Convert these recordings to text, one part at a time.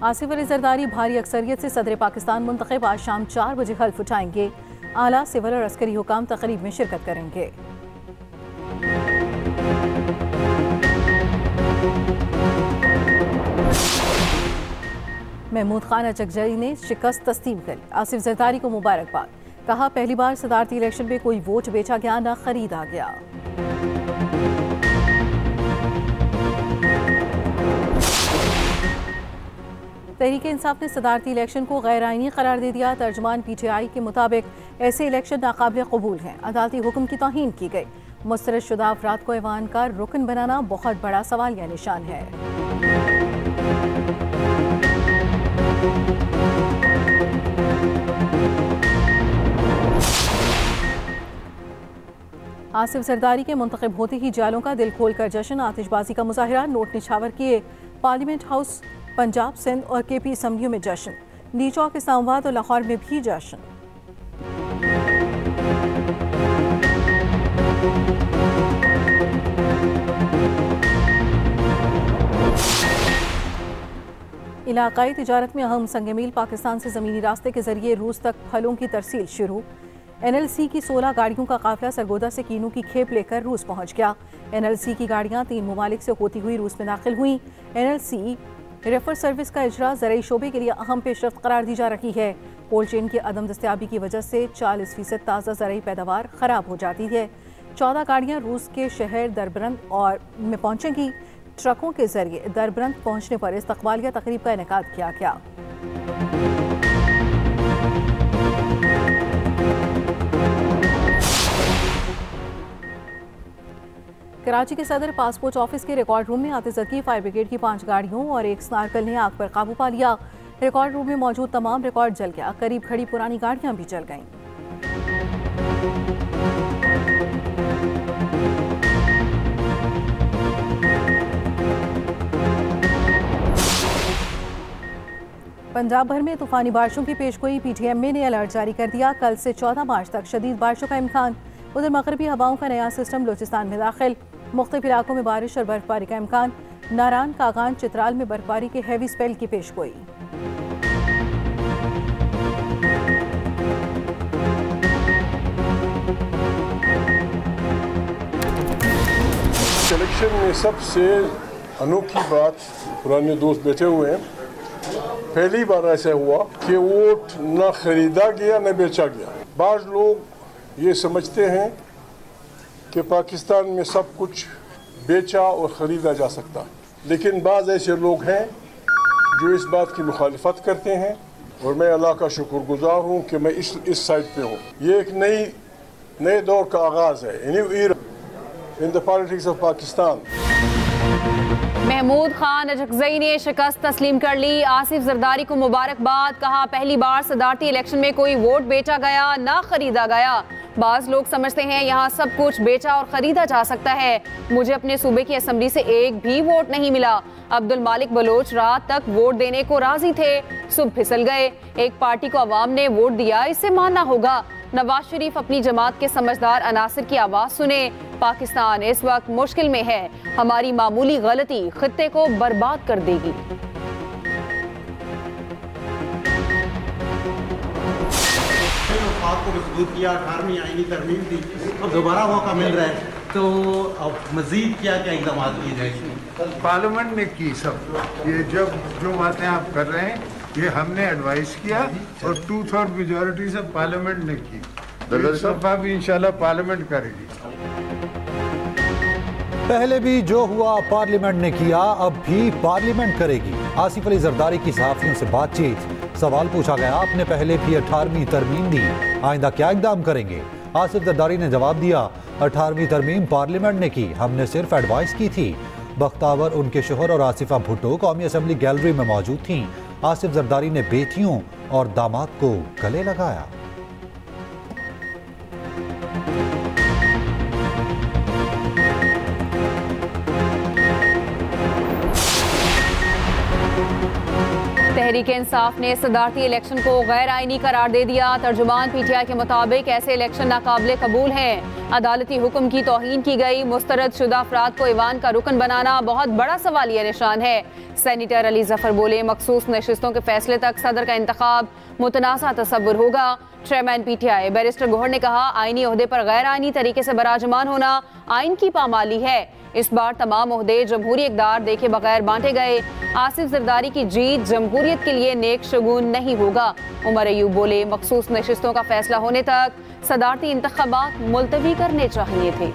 आसिफ अली जरदारी भारी अक्सरियत से सदर पाकिस्तान मुंतखब आज शाम 4 बजे हल्फ उठाएंगे। आला सिविल और अस्करी हुकाम तकरीब में शिरकत करेंगे। महमूद खान अचकजई ने शिकस्त तस्लीम कर आसिफ जरदारी को मुबारकबाद। कहा पहली बार सदारती इलेक्शन में कोई वोट बेचा गया न खरीदा गया। तहरीक इंसाफ ने सदारती इलेक्शन को गैर आईनी करार दे दिया। तर्जुमान PTI के मुताबिक ऐसे इलेक्शन नाकाबिल कबूल हैं। अदालती हुक्म की तौहीन की गई। मुस्तरद शुदा अफराद को ऐवान का रुकन बनाना बहुत बड़ा सवाल या निशान है। आसिफ जरदारी के मुंतखब होते ही जालों का दिल खोल कर जश्न। आतिशबाजी का मुजाहिरा, नोट निछावर किए। पार्लियामेंट हाउस, पंजाब, सिंध और KP असम्बलियों में जश्न। नीचौक, इस्लामाबाद और लाहौर में भी जश्न। इलाकाई तिजारत में अहम संगमील। पाकिस्तान से ज़मीनी रास्ते के जरिए रूस तक फलों की तरसील शुरू। NLC की 16 गाड़ियों का काफिला सरगोदा से कीनू की खेप लेकर रूस पहुंच गया। NLC की गाड़ियां 3 ममालिक से होती हुई रूस में दाखिल हुई। NLC रेफर सर्विस का इजरा ज़रई शोबे के लिए अहम पेशरफ्त करार दी जा रही है। कोल्ड चेन की अदम दस्तियाबी की वजह से 40% ताज़ा ज़रई पैदावार ख़राब हो जाती है। 14 गाड़ियाँ रूस के शहर दरबरंद और में पहुँचेंगी। ट्रकों के जरिए दरबरंद पहुँचने पर इस्तकबालिया तकरीब का इनेकाद किया गया। कराची के सदर पासपोर्ट ऑफिस के रिकॉर्ड रूम में आतिशबाजी फायर ब्रिगेड की 5 गाड़ियों और एक स्नार्कल ने आग पर काबू पा लिया। रिकॉर्ड रूम में मौजूद तमाम रिकॉर्ड जल गया। करीब खड़ी पुरानी गाड़ियां भी जल गईं। पंजाब भर में तूफानी बारिशों की पेशगोई। PTMA ने अलर्ट जारी कर दिया। कल से 14 मार्च तक शदीद बारिशों का इम्कान। उधर मगरबी हवाओं का नया सिस्टम बलूचिस्तान में दाखिल। मुख्तलिफ इलाकों में बारिश और बर्फबारी का इम्कान। नारान, कागान, चित्राल में बर्फबारी के हैवी स्पेल की पेशगोई। इलेक्शन में सबसे अनोखी बात, पुराने दोस्त बैठे हुए हैं, पहली बार ऐसा हुआ कि वोट न खरीदा गया न बेचा गया। बाज़ लोग ये समझते हैं कि पाकिस्तान में सब कुछ बेचा और ख़रीदा जा सकता है, लेकिन बाज़ ऐसे लोग हैं जो इस बात की मुखालिफत करते हैं और मैं अल्लाह का शुक्रगुजार हूँ कि मैं इस साइड पे हूँ। ये एक नए दौर का आगाज़ है, new era in the politics of Pakistan. Mahmood Khan Achakzai ने शिकस्त तस्लीम कर ली। आसिफ जरदारी को मुबारकबाद। कहा पहली बार सदारती इलेक्शन में कोई वोट बेचा गया ना खरीदा गया। बाज़ लोग समझते हैं यहाँ सब कुछ बेचा और ख़रीदा जा सकता है। मुझे अपने सूबे की असम्बली से एक भी वोट नहीं मिला। अब्दुल मालिक बलोच रात तक वोट देने को राजी थे, सुबह फिसल गए। एक पार्टी को अवाम ने वोट दिया, इसे मानना होगा। नवाज शरीफ अपनी जमात के समझदार अनासिर की आवाज़ सुने। पाकिस्तान इस वक्त मुश्किल में है। हमारी मामूली गलती खित्ते को बर्बाद कर देगी। को मजबूत किया, 18वीं आईनी तरमीम दी, अब दोबारा मौका मिल रहा है तो अब मजीद क्या क्या इकदाम किए जाएंगे? पार्लियामेंट ने की सब ये जो बातें आप कर रहे हैं ये हमने एडवाइस किया और 2/3 मेजॉरिटी से पार्लियामेंट ने की। इस दफा भी इंशाल्लाह पार्लियामेंट करेगी। पहले भी जो हुआ पार्लियामेंट ने किया, अब भी पार्लियामेंट करेगी। आसिफ अली जरदारी की सहाफियों से बातचीत। सवाल पूछा गया, आपने पहले भी 18वीं तरमीम दी, आइंदा क्या इकदाम करेंगे? आसिफ जरदारी ने जवाब दिया, 18वीं तरमीम पार्लियामेंट ने की, हमने सिर्फ एडवाइस की थी। बख्तावर, उनके शोहर और आसिफा भुट्टो कौमी असम्बली गैलरी में मौजूद थीं। आसिफ जरदारी ने बेटियों और दामाद को गले लगाया। तहरीक इंसाफ ने सदारती इलेक्शन को गैर आईनी करार दे दिया। तर्जुमान PTI के मुताबिक ऐसे इलेक्शन नाकाबिले कबूल हैं। अदालती हुक्म की तौहीन की गई। मुस्तरद शुदा अफराद को ईवान का रुकन बनाना बहुत बड़ा सवालिया निशान है। सेनेटर अली जफर बोले, मखसूस नशिस्तों के फैसले तक सदर का इंतखाब मुतनाज़ा तसव्वुर होगा। चेयरमैन PTI बैरिस्टर गौहर ने कहा, आईनी ओहदे पर गैर आईनी तरीके से बराजमान होना आइन की पामाली है। इस बार तमाम ओहदे जमहूरी इक़दार देखे बगैर बांटे गए। आसिफ जरदारी की जीत जमहूरियत के लिए नेक शगुन नहीं होगा। उमर अयूब बोले, मखसूस नशिस्तों का फैसला होने तक सदारती इंतखाबात मुलतवी करने चाहिए थे।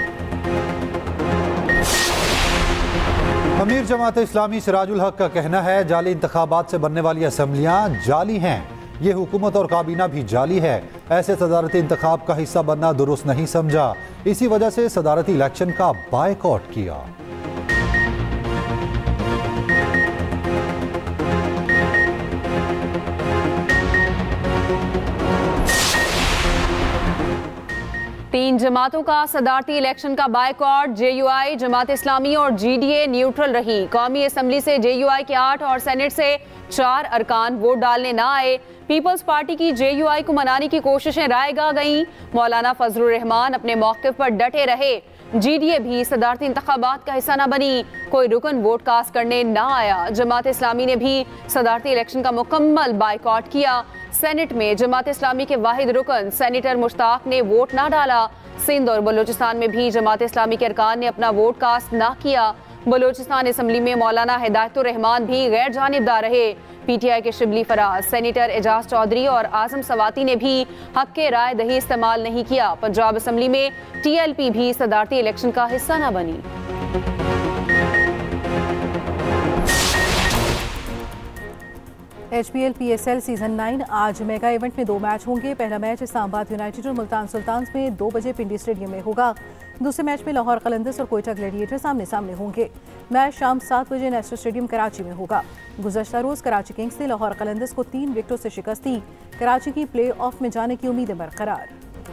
अमीर जमात इस्लामी सिराजुल हक का कहना है, जाली इंतखाबात से बनने वाली असम्बलियाँ जाली हैं। ये हुकूमत और काबीना भी जाली है। ऐसे सदारती इंतखाब का हिस्सा बनना दुरुस्त नहीं समझा। इसी वजह से सदारती इलेक्शन का बायकॉट किया। तीन जमातों का सदारती इलेक्शन का बायकॉट। JUI, जमात इस्लामी और GDA न्यूट्रल रही। कौमी असम्बली से JUI के 8 और सेनेट से 4 अरकान वोट डालने ना आए। पीपल्स पार्टी की JUI को मनाने की कोशिशें रायगा गईं। मौलाना फजलुर रहमान अपने मौक़िफ़ पर डटे रहे। GDA भी सदारती इंतखाबात का हिस्सा न बनी। कोई रुकन वोट कास्ट करने ना आया। जमात इस्लामी ने भी सदारती इलेक्शन का मुकम्मल बायकॉट किया। सेनेट में जमात इस्लामी के वाहिद रुकन सेनेटर मुश्ताक ने वोट ना डाला। सिंध और बलूचिस्तान में भी जमात इस्लामी के अरकान ने अपना वोट कास्ट ना किया। बलूचिस्तान असम्बली में मौलाना हिदायतुर रहमान भी गैर जानिबदार रहे। PTI के शिबली फराज, सेनेटर एजाज चौधरी और आजम सवाती ने भी हक के राय दही इस्तेमाल नहीं किया। पंजाब असम्बली में TLP भी सदारती इलेक्शन का हिस्सा न बनी। HPL PSL सीजन 9 आज मेगा इवेंट में 2 मैच होंगे। पहला मैच इस्लामाबाद यूनाइटेड और मुल्तान सुल्तान्स में 2 बजे पिंडी स्टेडियम में होगा। दूसरे मैच में लाहौर कलंदर्स और कोयटा ग्लैडिएटर सामने सामने होंगे। मैच शाम 7 बजे नेशनल स्टेडियम कराची में होगा। गुज़श्ता रोज़ कराची किंग्स ने लाहौर कलंदर्स को 3 विकेटों से शिकस्त दी। कराची की प्ले ऑफ में जाने की उम्मीदें बरकरार।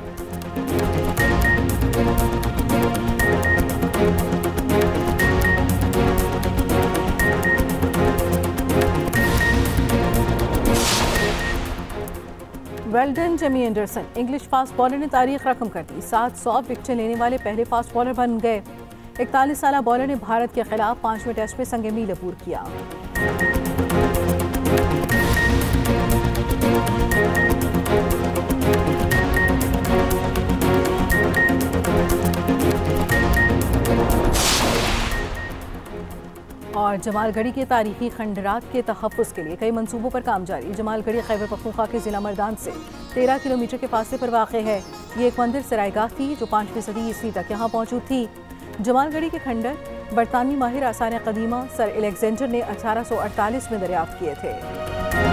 Well done Jamie Anderson, English fast bowler ने तारीख रकम कर दी। 700 विकेटें लेने वाले पहले फास्ट बॉलर बन गए। 41 साल बॉलर ने भारत के खिलाफ 5वें टेस्ट में संग मील अबूर किया। और जमालगढ़ी के तारीखी खंडरात के तहफ़्फ़ुज़ के लिए कई मंसूबों पर काम जारी। जमालगढ़ी खैबर पख्तूनख्वा के ज़िला मर्दान से 13 किलोमीटर के फासले पर वाक़ है। ये एक मंदिर सरायगाह थी जो 5वीं सदी ईस्वी तक यहाँ मौजूद थी। जमालगढ़ी के खंडर बरतानवी माहिर आसार कदीमा सर एलेक्जेंडर ने 1848 में दरियाफ्त किए थे।